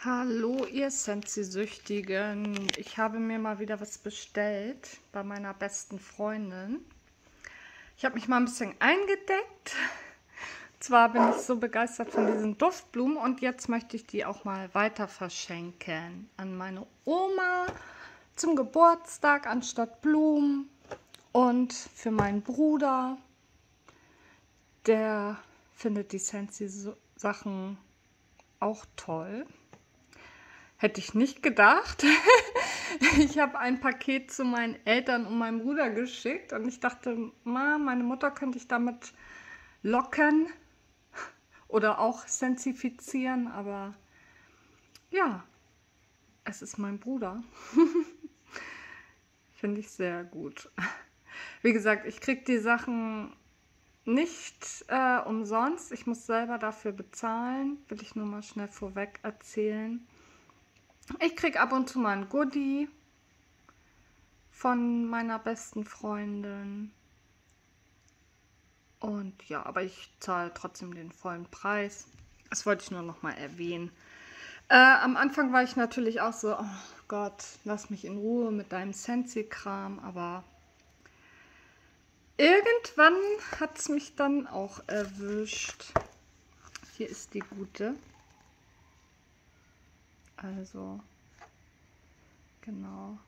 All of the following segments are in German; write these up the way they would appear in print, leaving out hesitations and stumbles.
Hallo, ihr Scentsy-Süchtigen. Ich habe mir mal wieder was bestellt bei meiner besten Freundin. Ich habe mich mal ein bisschen eingedeckt. Zwar bin ich so begeistert von diesen Duftblumen und jetzt möchte ich die auch mal weiter verschenken an meine Oma zum Geburtstag anstatt Blumen und für meinen Bruder. Der findet die Scentsy-Sachen auch toll. Hätte ich nicht gedacht. Ich habe ein Paket zu meinen Eltern und meinem Bruder geschickt und ich dachte, meine Mutter könnte ich damit locken oder auch sensifizieren, aber ja, es ist mein Bruder. Finde ich sehr gut. Wie gesagt, ich kriege die Sachen nicht umsonst. Ich muss selber dafür bezahlen. Will ich nur mal schnell vorweg erzählen. Ich kriege ab und zu mal ein Goodie von meiner besten Freundin. Und ja, aber ich zahle trotzdem den vollen Preis. Das wollte ich nur noch mal erwähnen. Am Anfang war ich natürlich auch so, oh Gott, lass mich in Ruhe mit deinem Scentsy-Kram. Aber irgendwann hat es mich dann auch erwischt. Hier ist die gute. Also, genau.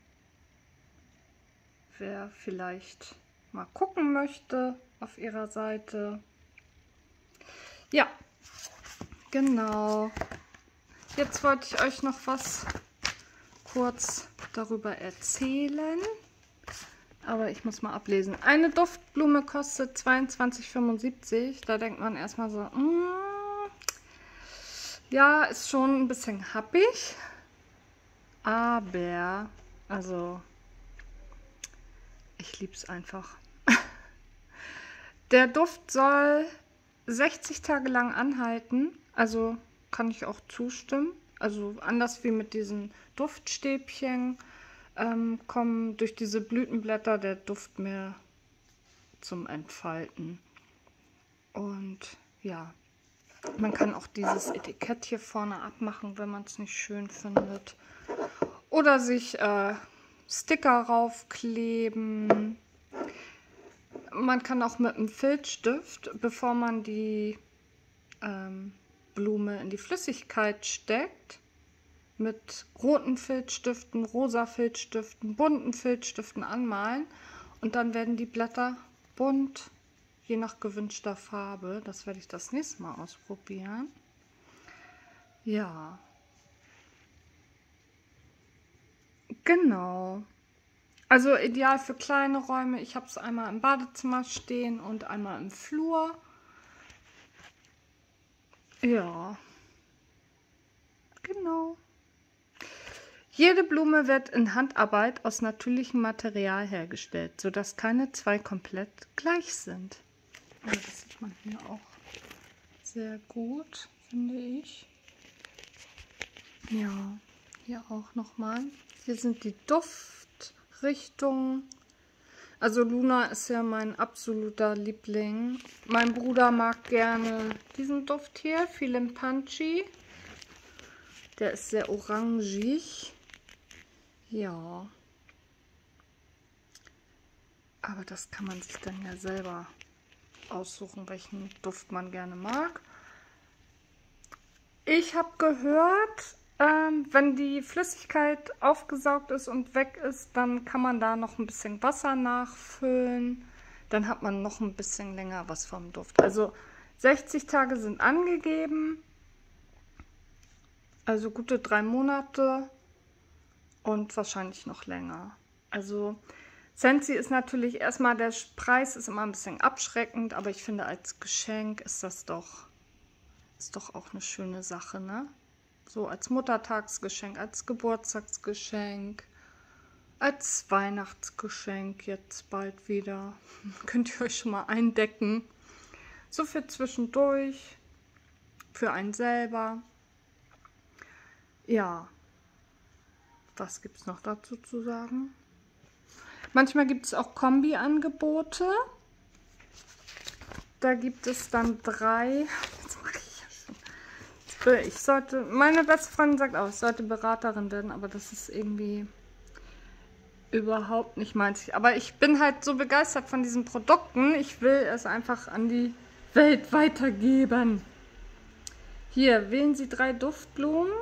Wer vielleicht mal gucken möchte auf ihrer Seite. Ja, genau. Jetzt wollte ich euch noch was kurz darüber erzählen. Aber ich muss mal ablesen. Eine Duftblume kostet 22,75. Da denkt man erstmal so, ja, ist schon ein bisschen happig. Aber, also, ich liebe es einfach. Der Duft soll 60 Tage lang anhalten. Also kann ich auch zustimmen. Also anders wie mit diesen Duftstäbchen kommen durch diese Blütenblätter der Duft mehr zum Entfalten. Und ja, man kann auch dieses Etikett hier vorne abmachen, wenn man es nicht schön findet. Oder sich Sticker raufkleben. Man kann auch mit einem Filzstift, bevor man die Blume in die Flüssigkeit steckt, mit roten Filzstiften, rosa Filzstiften, bunten Filzstiften anmalen. Und dann werden die Blätter bunt, je nach gewünschter Farbe. Das werde ich das nächste Mal ausprobieren. Ja. Genau. Also ideal für kleine Räume. Ich habe es einmal im Badezimmer stehen und einmal im Flur. Ja. Genau. Jede Blume wird in Handarbeit aus natürlichem Material hergestellt, sodass keine zwei komplett gleich sind. Also das sieht man hier auch sehr gut, finde ich. Ja, hier auch nochmal. Hier sind die Duftrichtungen. Also Luna ist ja mein absoluter Liebling. Mein Bruder mag gerne diesen Duft hier, Feeling Punchy. Der ist sehr orangig. Ja. Aber das kann man sich dann ja selber aussuchen, welchen Duft man gerne mag. Ich habe gehört, wenn die Flüssigkeit aufgesaugt ist und weg ist, dann kann man da noch ein bisschen Wasser nachfüllen. Dann hat man noch ein bisschen länger was vom Duft. Also 60 Tage sind angegeben. Also gute 3 Monate und wahrscheinlich noch länger. Also Scentsy ist natürlich erstmal, der Preis ist immer ein bisschen abschreckend, aber ich finde als Geschenk ist das doch auch eine schöne Sache, ne? So als Muttertagsgeschenk, als Geburtstagsgeschenk, als Weihnachtsgeschenk jetzt bald wieder. Könnt ihr euch schon mal eindecken. So für zwischendurch, für einen selber. Ja, was gibt es noch dazu zu sagen? Manchmal gibt es auch Kombi-Angebote. Da gibt es dann 3. Jetzt Meine beste Freundin sagt auch, ich sollte Beraterin werden, aber das ist irgendwie überhaupt nicht meins. Aber ich bin halt so begeistert von diesen Produkten, ich will es einfach an die Welt weitergeben. Hier, wählen Sie 3 Duftblumen.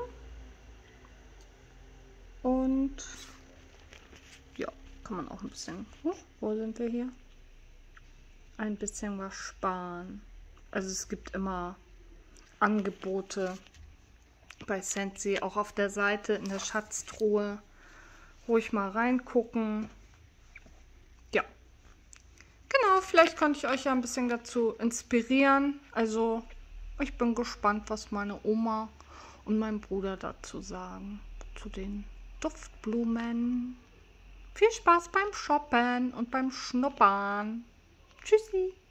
Und ja, kann man auch ein bisschen, wo sind wir hier? Ein bisschen was sparen. Also es gibt immer Angebote bei Scentsy, auch auf der Seite in der Schatztruhe. Ruhig mal reingucken. Ja, genau, vielleicht konnte ich euch ja ein bisschen dazu inspirieren. Also ich bin gespannt, was meine Oma und mein Bruder dazu sagen, zu den Duftblumen. Viel Spaß beim Shoppen und beim Schnuppern. Tschüssi.